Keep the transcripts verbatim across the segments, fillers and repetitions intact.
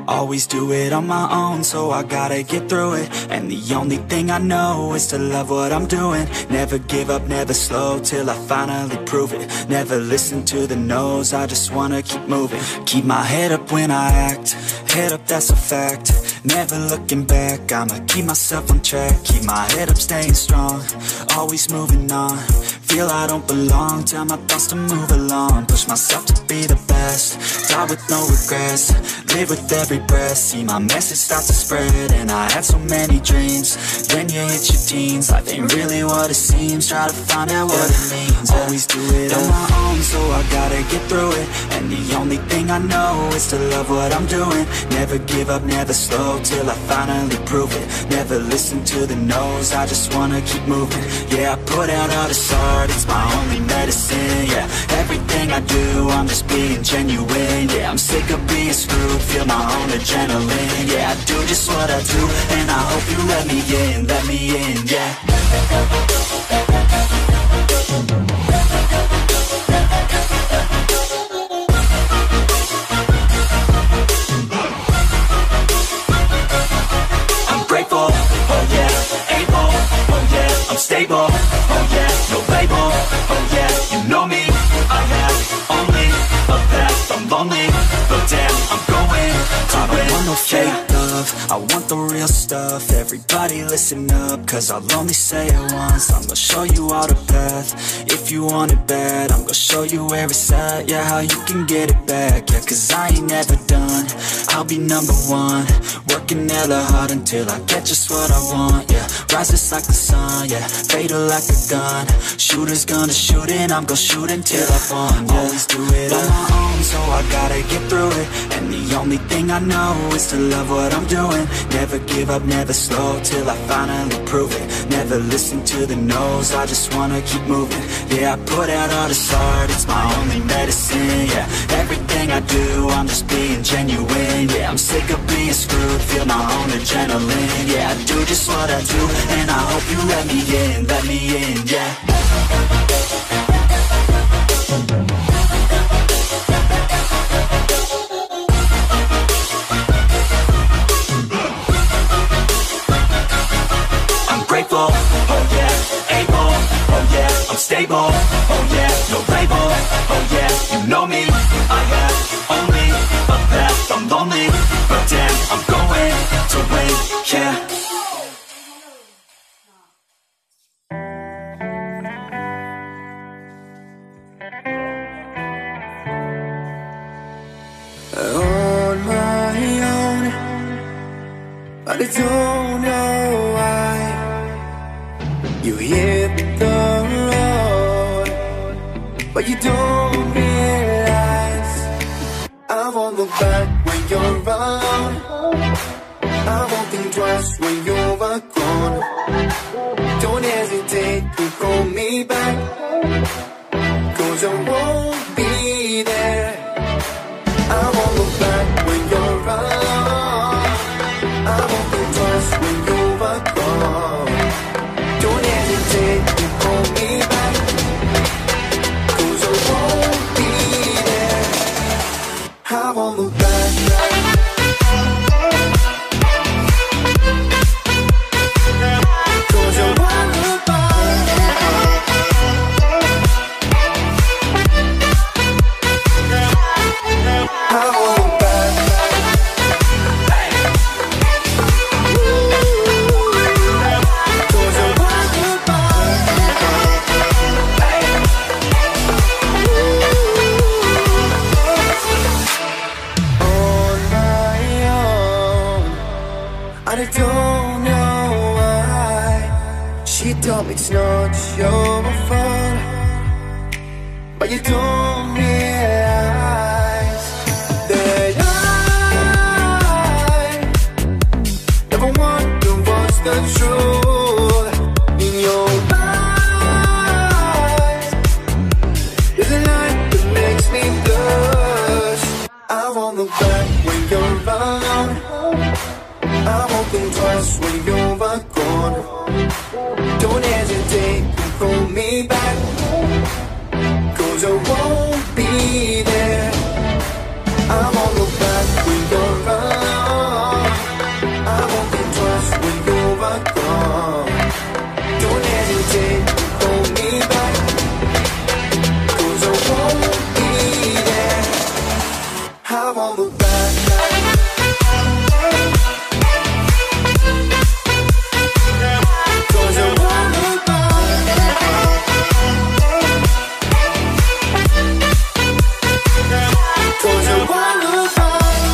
Always do it on my own, so I gotta get through it. And the only thing I know is to love what I'm doing. Never give up, never slow, till I finally prove it. Never listen to the no's, I just wanna keep moving. Keep my head up when I act, head up, that's a fact. Never looking back, I'ma keep myself on track. Keep my head up, staying strong, always moving on. Feel I don't belong, tell my thoughts to move along. Push myself to be the best, die with no regrets. Live with every breath, see my message start to spread. And I had so many dreams, then you hit your teens. Life ain't really what it seems, try to find out what it means. Always do it on my own, so I gotta get through it. And the only thing I know is to love what I'm doing. Never give up, never slow, till I finally prove it. Never listen to the no's, I just wanna keep moving. Yeah, I put out all this art, it's my only medicine. Yeah, everything I do, I'm just being genuine. Yeah, I'm sick of being screwed, feel my own adrenaline. Yeah, I do just what I do, and I hope you let me in, let me in, yeah. Stable, oh yeah, no label, oh yeah, you know me. I have only a path, I'm lonely, but damn, I'm going to I don't want no fake love, I want the real stuff. Everybody listen up, cause I'll only say it once. I'm gonna show you all the path, if you want it bad. I'm gonna show you where it's at, yeah, how you can get it back. Yeah, cause I ain't never done, I'll be number one. Working hella hard until I get just what I want, yeah. Rises like the sun, yeah, fatal like a gun. Shooters gonna shoot and I'm gonna shoot until I won, yeah. Always do it on my own, so I gotta get through it. And the only thing I know is to love what I'm doing. Never give up, never slow, till I finally prove it. Never listen to the no's, I just wanna keep moving. Yeah, I put out all this art, it's my only medicine. Yeah, everything I do, I'm just being genuine. Yeah, I'm sick of being screwed, feel my own adrenaline. Yeah, I do just what I do, and I hope you let me in, let me in, yeah. I'm grateful, oh yeah, able, oh yeah, I'm stable, oh yeah, no label, oh yeah, you know me. I have only a path, I'm lonely, but damn, I'm going to win, yeah. On my own, but I don't know why you hit the road, but you don't realize I won't look back when you're around. I won't think twice when you're gone. Don't hesitate to call me back, cause I won't be there. I won't look back when you're around. I won't think twice when you're gone. Don't hesitate to call me back, cause I won't be there. I won't look back. I don't know why she told me it's not your fault, but you don't realize that I never wonder what's the truth in your eyes. There's a light that makes me blush. I won't look back when you're around. I won't think twice when you're gone. Don't hesitate to call me back, cause I won't be there. I won't look back when you're around. I want the bad life. Cause I want the bad life. Cause I want the bad.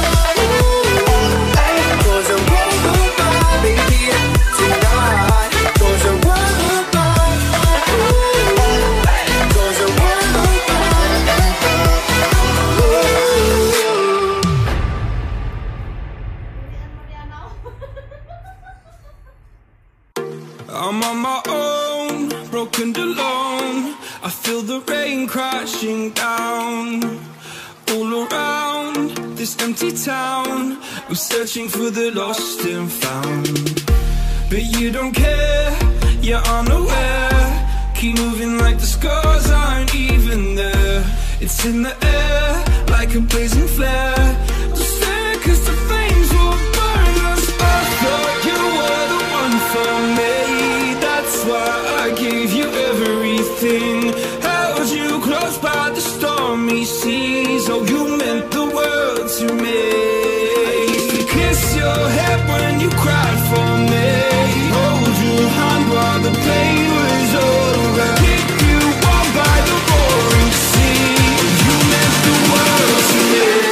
I'm on my own, broken alone. I feel the rain crashing down all around this empty town. I'm searching for the lost and found, but you don't care, you're unaware. Keep moving like the scars aren't even there. It's in the air like a blazing flare. Don't stare cause the flames will burn us. I thought you were the one for me, that's why I gave you everything. Held you close by the stormy seas. Oh, you meant the world to me. I used to kiss your head when you cried for me, hold your hand while the pain was over, keep you warm by the roaring sea. You meant the world to me.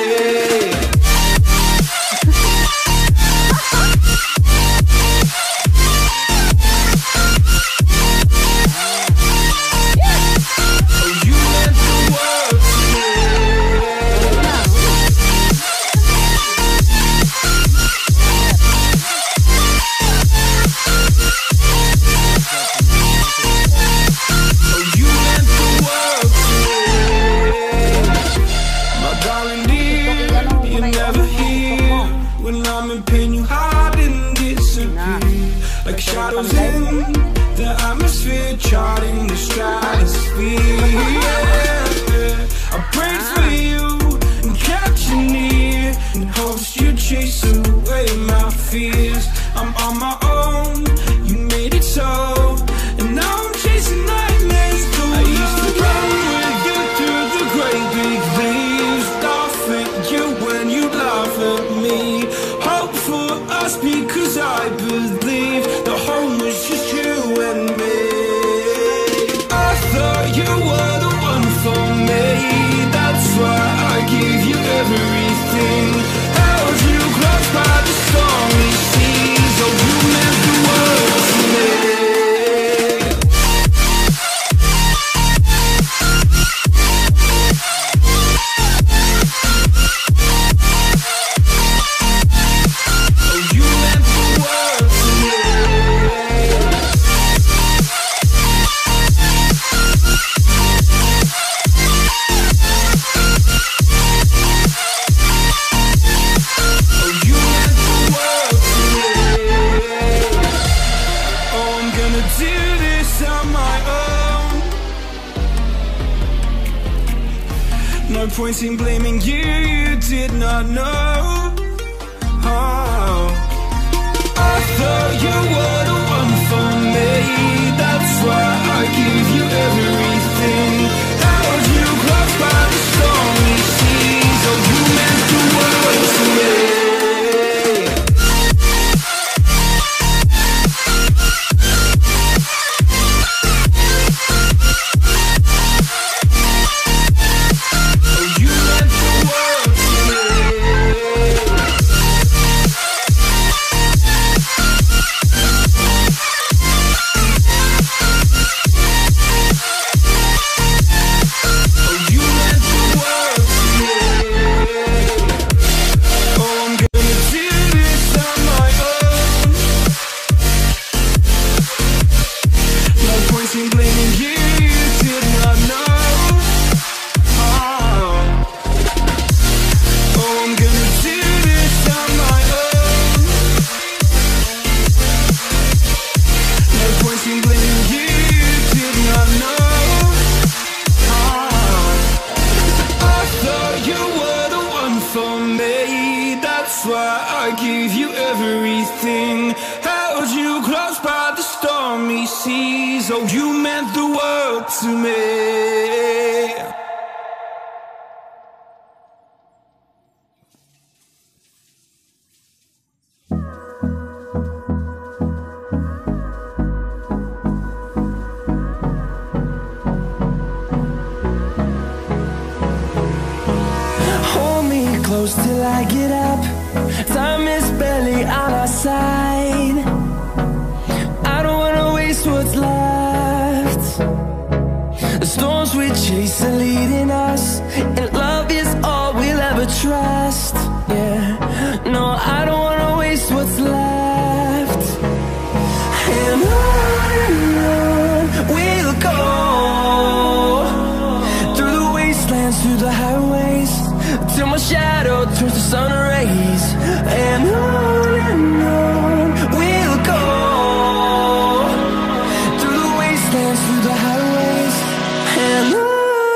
Like shadows in the atmosphere, charting the stratosphere. Yeah. I prayed for you and kept you near, in hopes you'd chase away my fears. I'm on my own, you made it so, and now I'm chasing nightmares too. I used to run with you through the great big leaves, laugh at you when you laugh at me. Hope for us because I believe the home was just you and me. I thought you were the one for me, that's why I gave you everything. Held you close by the stormy seas. Oh, you meant the world to me. No point in blaming you, you did not know. Oh, I thought you were the one for me, that's why I gave you everything. Held you close by the stormy seas. Oh, you meant the world to me. Oh, you meant the world to me. close till I get up. Time is barely on our side. I don't wanna waste what's left. The storms we chase are leading us, and love is all we'll ever trust. Yeah, no, I don't wanna waste what's left. And on and on we'll go, through the wastelands, through the highways, till my shadow turns to sun rays. And on and on we'll go, through the wastelands, through the highways, and on.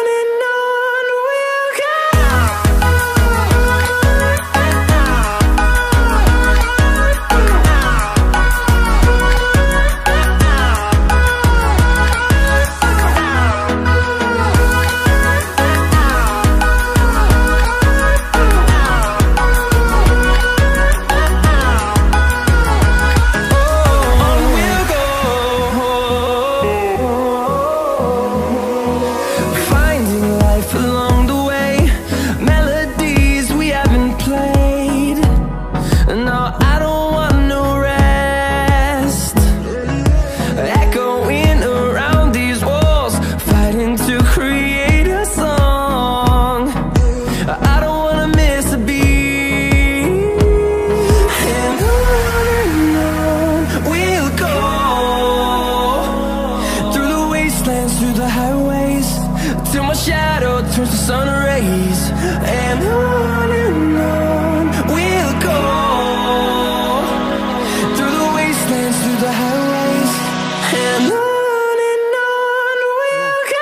Through the highways, till my shadow turns to sun rays. And on and on we'll go, through the wastelands, through the highways, and on and on we'll go.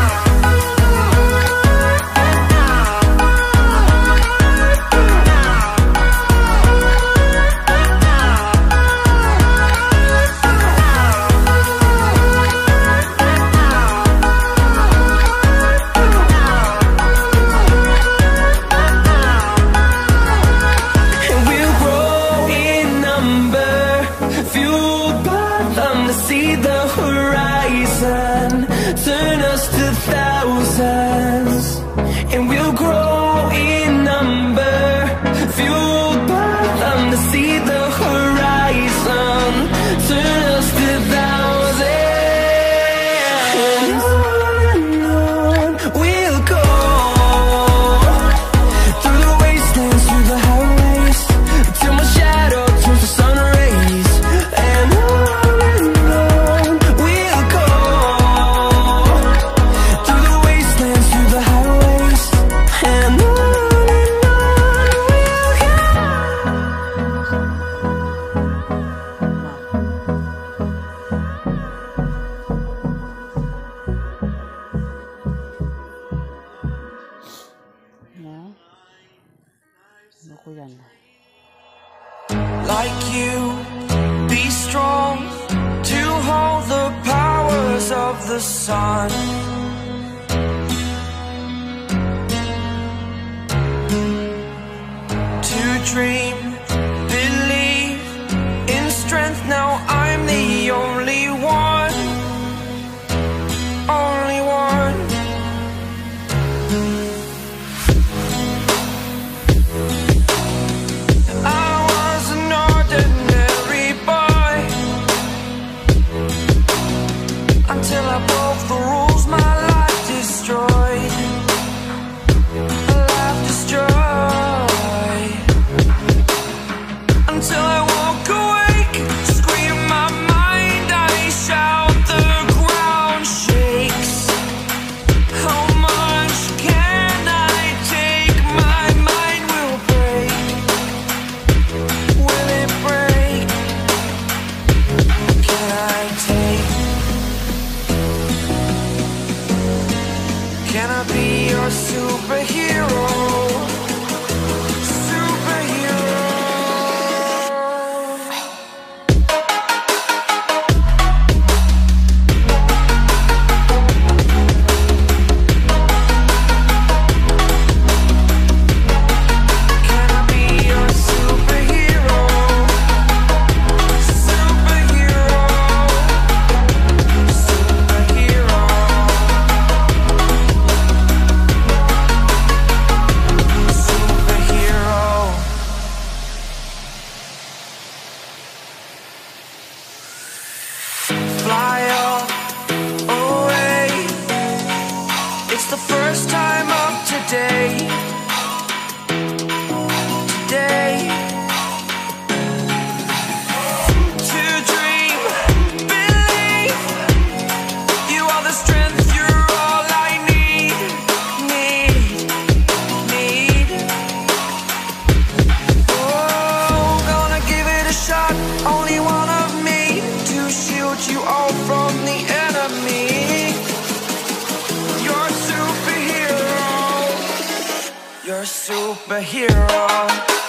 See the horizon, turn us to thousands, and we'll grow in number, fueled by them. To see the horizon, turn us to thousands, and on and on we'll go, through the wastelands, through the highways, till my shadow turns to sun rays. And on like you, be strong to hold the powers of the sun. To dream, believe in strength. Now I'm the only one, only one. Until I broke the rules, my life destroyed, a life destroyed. You're a superhero.